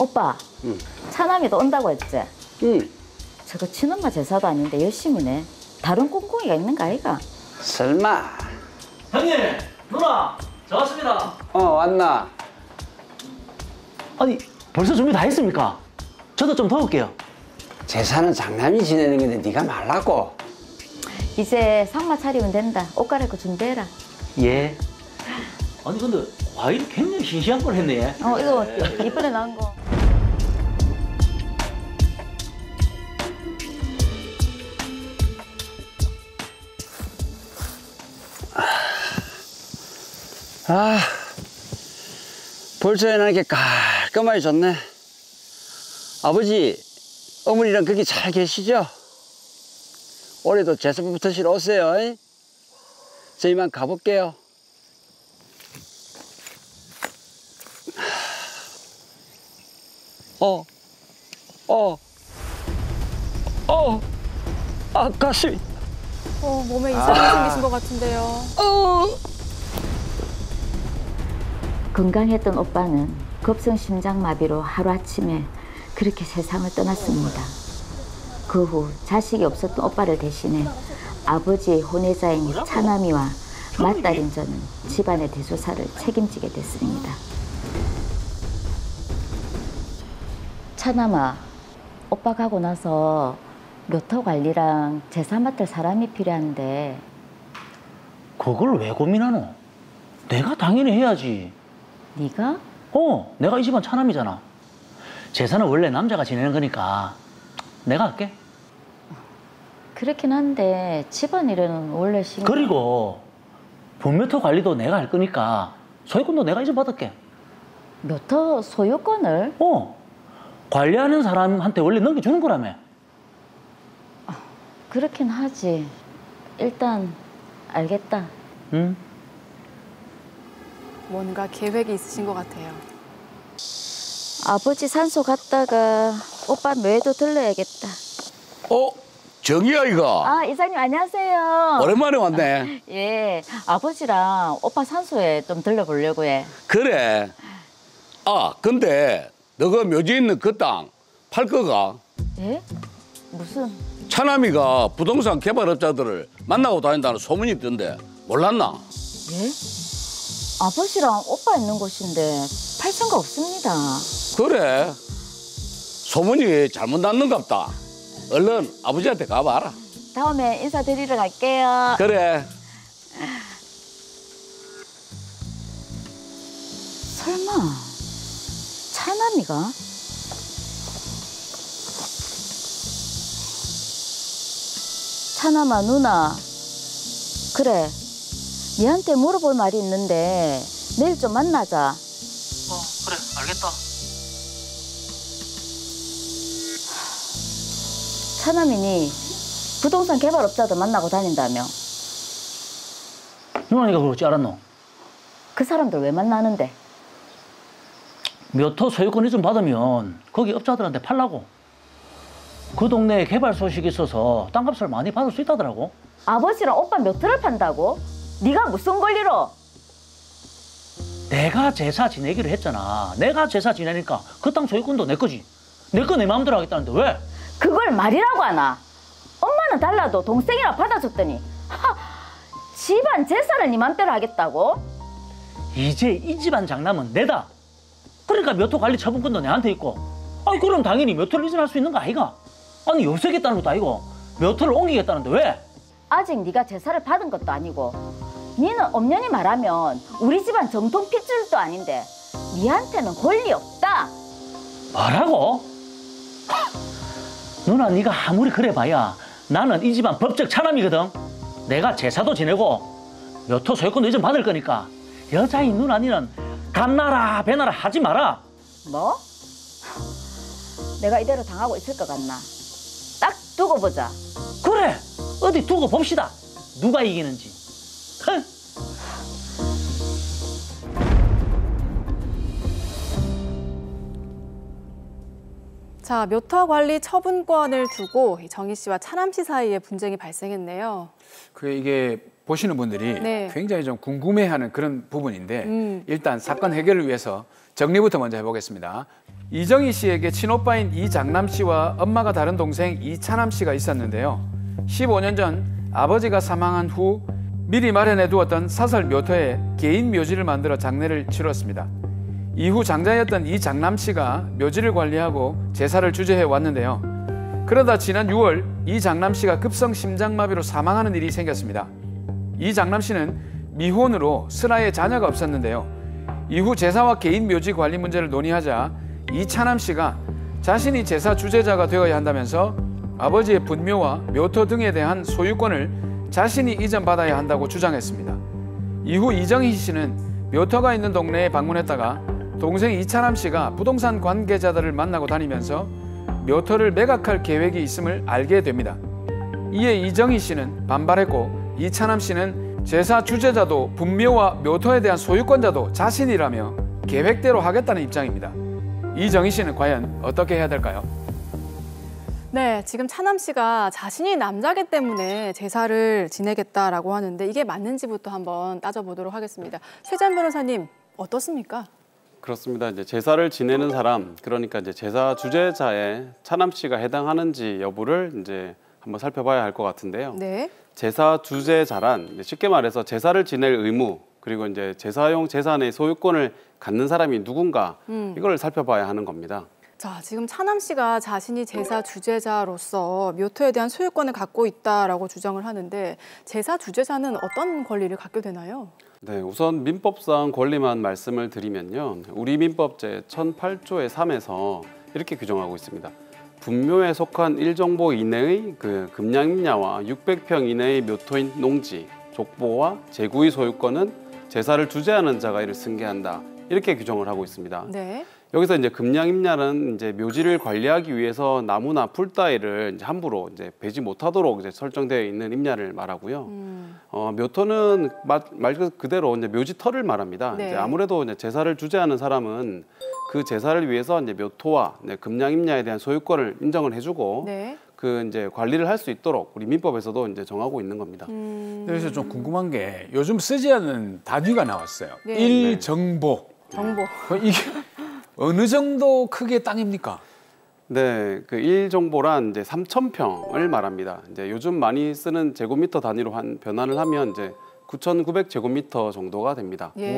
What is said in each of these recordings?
오빠, 응. 차남이도 온다고 했지? 응. 저거 친엄마 제사도 아닌데 열심히네. 다른 꿍꿍이가 있는 거 아이가? 설마. 형님, 누나, 저 왔습니다. 왔나? 아니, 벌써 준비 다 했습니까? 저도 좀 도울게요. 제사는 장남이 지내는 건데 네가 말라고. 이제 상마 차리면 된다. 옷 갈아입고 준비해라. 예. 아니, 근데 과일 굉장히 싱싱한 걸 했네. 이거 이번에 나온 거. 벌써 해놓으니까 깔끔하게 좋네. 아버지, 어머니랑 거기 잘 계시죠? 올해도 제사부터 드시러 오세요. 이? 저희만 가볼게요. 가슴이. 몸에 이상이 생기신 것 같은데요. 건강했던 오빠는 급성 심장마비로 하루아침에 그렇게 세상을 떠났습니다. 그 후 자식이 없었던 오빠를 대신해 아버지의 혼외자인 차남이와 맏딸인 저는 집안의 대소사를 책임지게 됐습니다. 차남아, 오빠 가고 나서 묘토 관리랑 제사 맡을 사람이 필요한데. 그걸 왜 고민하노? 내가 당연히 해야지. 네가? 내가 이 집안 차남이잖아. 제사는 원래 남자가 지내는 거니까 내가 할게. 그렇긴 한데 집안일에는 원래 그리고 분묘토 관리도 내가 할 거니까 소유권도 내가 이제 받을게. 묘토 소유권을? 관리하는 사람한테 원래 넘겨주는 거라며. 그렇긴 하지. 일단 알겠다. 응? 뭔가 계획이 있으신 것 같아요. 아버지 산소 갔다가 오빠 묘에도 들러야겠다. 정이야 이거. 이사님 안녕하세요. 오랜만에 왔네. 예, 아버지랑 오빠 산소에 좀 들러보려고 해. 그래. 근데 너가 묘지에 있는 그 땅 팔 거가? 예? 무슨? 차남이가 부동산 개발업자들을 만나고 다닌다는 소문이 있던데 몰랐나? 예? 아버지랑 오빠 있는 곳인데 팔 생각 없습니다. 그래. 소문이 잘못 났는갑다. 얼른 아버지한테 가봐라. 다음에 인사드리러 갈게요. 그래. 설마 차남이가? 차남아, 누나. 그래, 니한테 물어볼 말이 있는데 내일 좀 만나자. 그래, 알겠다. 차남이니 부동산 개발업자도 만나고 다닌다며. 누나니가 그러지 않았노? 그 사람들 왜 만나는데? 묘토 소유권 이좀 받으면 거기 업자들한테 팔라고. 그 동네에 개발 소식이 있어서 땅값을 많이 받을 수 있다더라고. 아버지랑 오빠 묘토를 판다고? 네가 무슨 권리로? 내가 제사 지내기로 했잖아. 내가 제사 지내니까 그 땅 소유권도 내 거지. 내 거 내 마음대로 하겠다는데 왜? 그걸 말이라고 하나? 엄마는 달라도 동생이라 받아줬더니 집안 재산을 네 맘대로 하겠다고? 이제 이 집안 장남은 내다. 그러니까 묘토 관리 처분권도 내한테 있고. 그럼 당연히 묘토를 이전할 수 있는 거 아이가? 없애겠다는 것도 아니고 묘토를 옮기겠다는데 왜? 아직 네가 제사를 받은 것도 아니고 니는 엄연히 말하면 우리 집안 정통 핏줄도 아닌데 니한테는 권리 없다. 뭐라고? 누나, 네가 아무리 그래봐야 나는 이 집안 법적 차남이거든. 내가 제사도 지내고 묘토 소유권도 이전 받을 거니까 여자인 누나 니는 감나라 배나라 하지 마라. 뭐? 내가 이대로 당하고 있을 것 같나? 딱 두고 보자. 그래, 어디 두고 봅시다. 누가 이기는지. 자, 묘터 관리 처분권을 두고 정희 씨와 차남 씨 사이에 분쟁이 발생했네요. 이게 보시는 분들이 네. 굉장히 좀 궁금해하는 그런 부분인데 일단 사건 해결을 위해서 정리부터 먼저 해보겠습니다. 이정희 씨에게 친오빠인 이장남 씨와 엄마가 다른 동생 이차남 씨가 있었는데요. 15년 전 아버지가 사망한 후 미리 마련해 두었던 사설 묘터에 개인 묘지를 만들어 장례를 치렀습니다. 이후 장자였던 이장남 씨가 묘지를 관리하고 제사를 주재해 왔는데요. 그러다 지난 6월 이장남 씨가 급성 심장마비로 사망하는 일이 생겼습니다. 이장남 씨는 미혼으로 슬하에 자녀가 없었는데요. 이후 제사와 개인 묘지 관리 문제를 논의하자 이차남 씨가 자신이 제사 주재자가 되어야 한다면서 아버지의 분묘와 묘터 등에 대한 소유권을 자신이 이전받아야 한다고 주장했습니다. 이후 이정희 씨는 묘터가 있는 동네에 방문했다가 동생 이차남 씨가 부동산 관계자들을 만나고 다니면서 묘터를 매각할 계획이 있음을 알게 됩니다. 이에 이정희 씨는 반발했고 이차남 씨는 제사 주재자도 분묘와 묘터에 대한 소유권자도 자신이라며 계획대로 하겠다는 입장입니다. 이정희 씨는 과연 어떻게 해야 될까요? 네, 지금 차남 씨가 자신이 남자기 때문에 제사를 지내겠다라고 하는데 이게 맞는지부터 한번 따져보도록 하겠습니다. 최재한 변호사님, 어떻습니까? 그렇습니다. 이제 제사를 지내는 사람, 그러니까 이제 제사 주재자에 차남 씨가 해당하는지 여부를 이제 한번 살펴봐야 할 것 같은데요. 네. 제사 주재자란 쉽게 말해서 제사를 지낼 의무, 그리고 이제 제사용 재산의 소유권을 갖는 사람이 누군가 이걸 살펴봐야 하는 겁니다. 자, 지금 차남 씨가 자신이 제사 주재자로서 묘터에 대한 소유권을 갖고 있다라고 주장을 하는데 제사 주재자는 어떤 권리를 갖게 되나요? 네, 우선 민법상 권리만 말씀을 드리면요. 우리 민법 제 1008조의 3에서 이렇게 규정하고 있습니다. 분묘에 속한 1정보 이내의 금양임야와 600평 이내의 묘토인 농지, 족보와 제구의 소유권은 제사를 주재하는 자가 이를 승계한다. 이렇게 규정을 하고 있습니다. 네. 여기서 이제 금양임야는 이제 묘지를 관리하기 위해서 나무나 풀 따위를 이제 함부로 이제 베지 못하도록 이제 설정되어 있는 임야를 말하고요. 묘토는 말 그대로 이제 묘지터를 말합니다. 네. 이제 아무래도 이제 제사를 주재하는 사람은 그 제사를 위해서 이제 묘토와 이제 금양임야에 대한 소유권을 인정을 해주고 네. 그 이제 관리를 할 수 있도록 우리 민법에서도 이제 정하고 있는 겁니다. 그래서 좀 궁금한 게 요즘 쓰지 않는 단위가 나왔어요. 네. 일정보. 정보. 이게 어느 정도 크기의 땅입니까? 네, 그 1정보란 이제 3,000평을 말합니다. 이제 요즘 많이 쓰는 제곱미터 단위로 변환을 하면 이제 9,900제곱미터 정도가 됩니다. 예.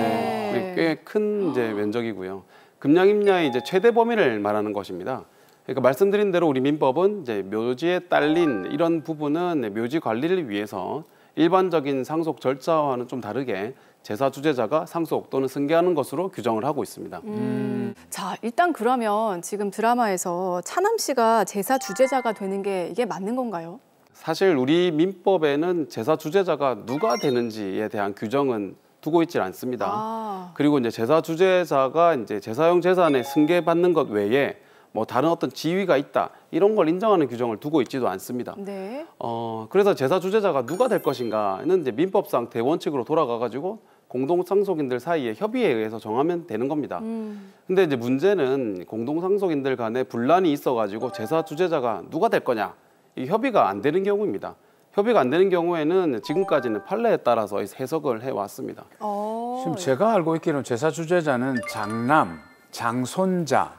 네, 꽤 큰 이제 면적이고요. 금양임야의 이제 최대 범위를 말하는 것입니다. 그러니까 말씀드린 대로 우리 민법은 이제 묘지에 딸린 이런 부분은 묘지 관리를 위해서 일반적인 상속 절차와는 좀 다르게 제사 주재자가 상속 또는 승계하는 것으로 규정을 하고 있습니다. 자, 일단 그러면 지금 드라마에서 차남 씨가 제사 주재자가 되는 게 이게 맞는 건가요? 사실 우리 민법에는 제사 주재자가 누가 되는지에 대한 규정은 두고 있지 않습니다. 그리고 이제 제사 주재자가 이제 제사용 재산에 승계받는 것 외에 뭐 다른 어떤 지위가 있다 이런 걸 인정하는 규정을 두고 있지도 않습니다. 네. 그래서 제사 주재자가 누가 될 것인가는 이제 민법상 대원칙으로 돌아가가지고 공동상속인들 사이의 협의에 의해서 정하면 되는 겁니다. 근데 이제 문제는 공동상속인들 간에 분란이 있어가지고 제사 주재자가 누가 될 거냐 이 협의가 안 되는 경우입니다. 협의가 안 되는 경우에는 지금까지는 판례에 따라서 해석을 해왔습니다. 지금 제가 알고 있기로는 제사 주재자는 장남, 장손자,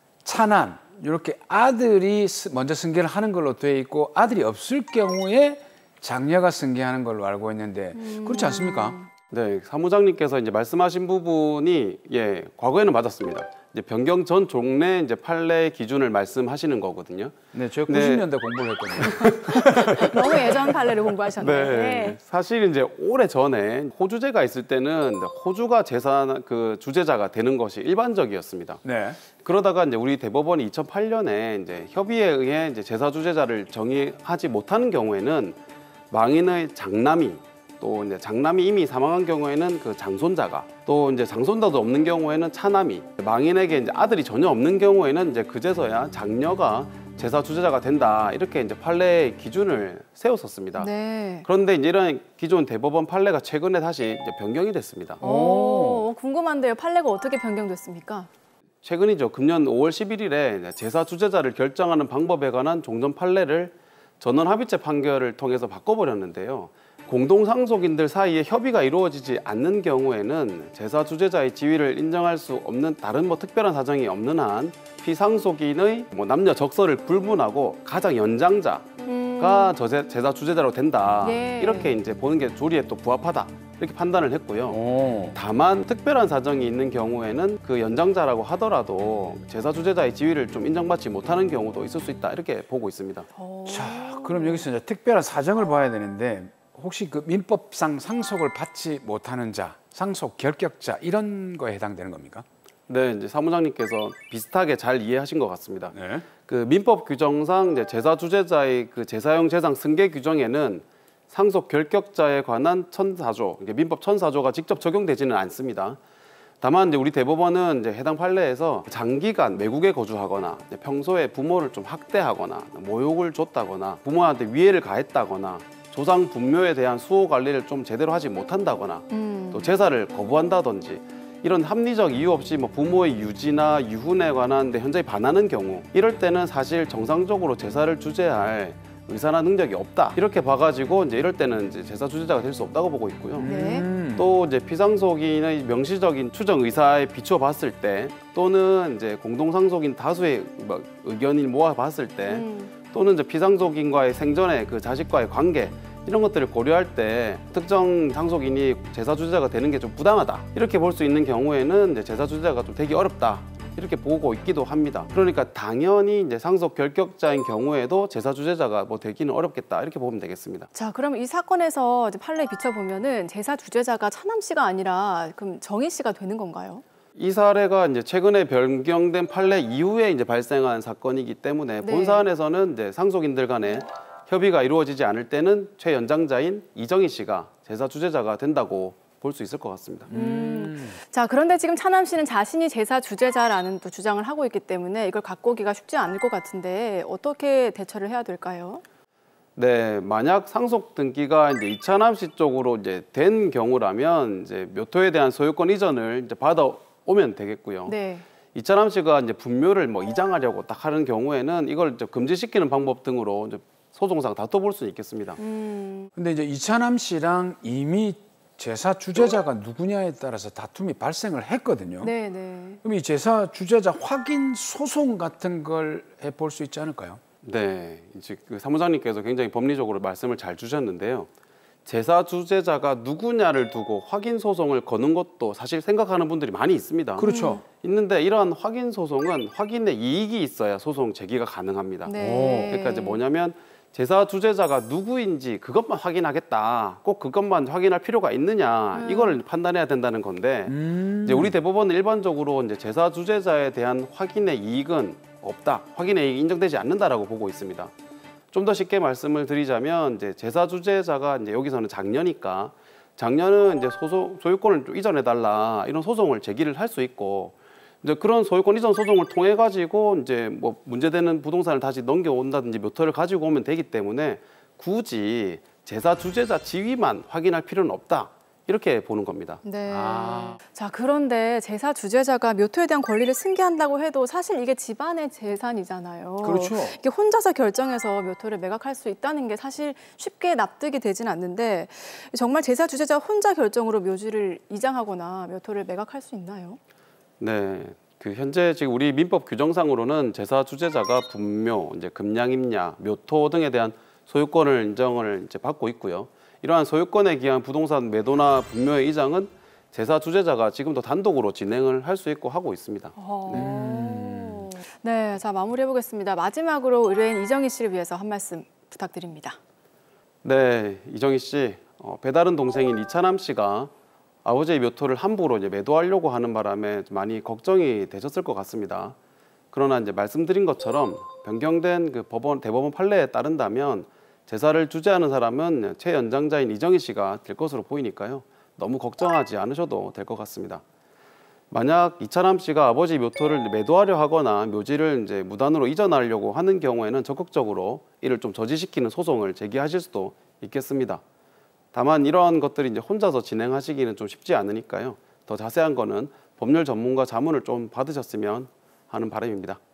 차남 이렇게 아들이 먼저 승계를 하는 걸로 돼 있고 아들이 없을 경우에 장녀가 승계하는 걸로 알고 있는데 그렇지 않습니까? 네, 사무장님께서 이제 말씀하신 부분이 과거에는 맞았습니다. 이제 변경 전 종래 이제 판례 기준을 말씀하시는 거거든요. 네, 제가 90년대 공부를 했거든요. 너무 예전 판례를 공부하셨네요. 네. 사실 이제 오래 전에 호주제가 있을 때는 호주가 제사 주재자가 되는 것이 일반적이었습니다. 네. 그러다가 이제 우리 대법원이 2008년에 이제 협의에 의해 이제 제사 주재자를 정의하지 못하는 경우에는 망인의 장남이 또 이제 장남이 이미 사망한 경우에는 그 장손자가 또 이제 장손자도 없는 경우에는 차남이 망인에게 이제 아들이 전혀 없는 경우에는 이제 그제서야 장녀가 제사 주재자가 된다 이렇게 이제 판례의 기준을 세웠었습니다. 네. 그런데 이제 이런 기존 대법원 판례가 최근에 다시 이제 변경이 됐습니다. 궁금한데요. 판례가 어떻게 변경됐습니까? 최근이죠. 금년 5월 11일에 제사 주재자를 결정하는 방법에 관한 종전 판례를 전원 합의체 판결을 통해서 바꿔버렸는데요. 공동상속인들 사이에 협의가 이루어지지 않는 경우에는 제사 주재자의 지위를 인정할 수 없는 다른 특별한 사정이 없는 한 피상속인의 남녀 적서를 불문하고 가장 연장자가 제사 주재자로 된다. 예. 이렇게 이제 보는 게 조리에 또 부합하다. 이렇게 판단을 했고요. 다만 특별한 사정이 있는 경우에는 그 연장자라고 하더라도 제사 주재자의 지위를 좀 인정받지 못하는 경우도 있을 수 있다. 이렇게 보고 있습니다. 자, 그럼 여기서 이제 특별한 사정을 봐야 되는데 혹시 그 민법상 상속을 받지 못하는 자, 상속 결격자 이런 거에 해당되는 겁니까? 네, 이제 사무장님께서 비슷하게 잘 이해하신 것 같습니다. 네. 그 민법 규정상 이제 제사 주재자의 그 제사용 재산 승계 규정에는 상속 결격자에 관한 1004조, 민법 1004조가 직접 적용되지는 않습니다. 다만 이제 우리 대법원은 이제 해당 판례에서 장기간 외국에 거주하거나 평소에 부모를 좀 학대하거나 모욕을 줬다거나 부모한테 위해를 가했다거나 조상 분묘에 대한 수호 관리를 좀 제대로 하지 못한다거나 또 제사를 거부한다든지 이런 합리적 이유 없이 부모의 유지나 유훈에 관한 현저히 반하는 경우 이럴 때는 사실 정상적으로 제사를 주재할 의사나 능력이 없다 이렇게 봐가지고 이제 이럴 때는 이제 제사 주재자가 될 수 없다고 보고 있고요. 네. 또 이제 피상속인의 명시적인 추정 의사에 비추어 봤을 때 또는 이제 공동상속인 다수의 의견을 모아 봤을 때 또는 이제 피상속인과의 생전의 그 자식과의 관계 이런 것들을 고려할 때 특정 상속인이 제사 주재자가 되는 게 좀 부당하다 이렇게 볼 수 있는 경우에는 이제 제사 주재자가 좀 되기 어렵다. 이렇게 보고 있기도 합니다. 그러니까 당연히 이제 상속 결격자인 경우에도 제사 주재자가 되기는 어렵겠다 이렇게 보면 되겠습니다. 자, 그럼 이 사건에서 이제 판례에 비춰보면은 제사 주재자가 차남 씨가 아니라 그럼 정희 씨가 되는 건가요? 이 사례가 이제 최근에 변경된 판례 이후에 이제 발생한 사건이기 때문에 네. 본 사안에서는 이제 상속인들 간에 협의가 이루어지지 않을 때는 최연장자인 이정희 씨가 제사 주재자가 된다고 볼 수 있을 것 같습니다. 자, 그런데 지금 차남 씨는 자신이 제사 주재자라는 또 주장을 하고 있기 때문에 이걸 갖고 오기가 쉽지 않을 것 같은데 어떻게 대처를 해야 될까요? 네, 만약 상속 등기가 이제 이차남 씨 쪽으로 이제 된 경우라면 이제 묘토에 대한 소유권 이전을 이제 받아오면 되겠고요. 네. 이차남 씨가 이제 분묘를 이장하려고 딱 하는 경우에는 이걸 이제 금지시키는 방법 등으로 이제 소송상 다퉈볼 수 있겠습니다. 근데 이제 이차남 씨랑 이미 제사 주재자가 누구냐에 따라서 다툼이 발생을 했거든요. 네, 네. 그럼 이 제사 주재자 확인 소송 같은 걸 해볼 수 있지 않을까요? 네, 이제 그 사무장님께서 굉장히 법리적으로 말씀을 잘 주셨는데요. 제사 주재자가 누구냐를 두고 확인 소송을 거는 것도 사실 생각하는 분들이 많이 있습니다. 그렇죠. 있는데 이러한 확인 소송은 확인의 이익이 있어야 소송 제기가 가능합니다. 네. 그러니까 이제 뭐냐면 제사 주재자가 누구인지 그것만 확인하겠다. 꼭 그것만 확인할 필요가 있느냐. 이걸 판단해야 된다는 건데 이제 우리 대법원은 일반적으로 이제 제사 주재자에 대한 확인의 이익은 없다. 확인의 이익이 인정되지 않는다라고 보고 있습니다. 좀 더 쉽게 말씀을 드리자면 이제 제사 주재자가 이제 여기서는 장녀니까 장녀는 이제 소유권을 좀 이전해 달라 이런 소송을 제기를 할 수 있고 이제 그런 소유권 이전 소송을 통해 가지고 이제 문제되는 부동산을 다시 넘겨온다든지 묘토를 가지고 오면 되기 때문에 굳이 제사 주재자 지위만 확인할 필요는 없다. 이렇게 보는 겁니다. 네. 자, 그런데 제사 주재자가 묘토에 대한 권리를 승계한다고 해도 사실 이게 집안의 재산이잖아요. 그렇죠. 이게 혼자서 결정해서 묘토를 매각할 수 있다는 게 사실 쉽게 납득이 되진 않는데 정말 제사 주재자 혼자 결정으로 묘지를 이장하거나 묘토를 매각할 수 있나요? 네. 그 현재 지금 우리 민법 규정상으로는 제사 주재자가 분묘, 이제 금양임야, 묘토 등에 대한 소유권을 인정을 이제 받고 있고요. 이러한 소유권에 기한 부동산 매도나 분묘의 이장은 제사 주재자가 지금도 단독으로 진행을 할 수 있고 하고 있습니다. 네, 자 마무리해 보겠습니다. 마지막으로 의뢰인 이정희 씨를 위해서 한 말씀 부탁드립니다. 네, 이정희 씨, 배다른 동생인 이차남 씨가 아버지의 묘토를 함부로 이제 매도하려고 하는 바람에 많이 걱정이 되셨을 것 같습니다. 그러나 이제 말씀드린 것처럼 변경된 그 대법원 판례에 따른다면 제사를 주재하는 사람은 최연장자인 이정희 씨가 될 것으로 보이니까요. 너무 걱정하지 않으셔도 될 것 같습니다. 만약 이차남 씨가 아버지 묘토를 매도하려 하거나 묘지를 이제 무단으로 이전하려고 하는 경우에는 적극적으로 이를 좀 저지시키는 소송을 제기하실 수도 있겠습니다. 다만 이러한 것들이 이제 혼자서 진행하시기는 좀 쉽지 않으니까요. 더 자세한 거는 법률 전문가 자문을 좀 받으셨으면 하는 바람입니다.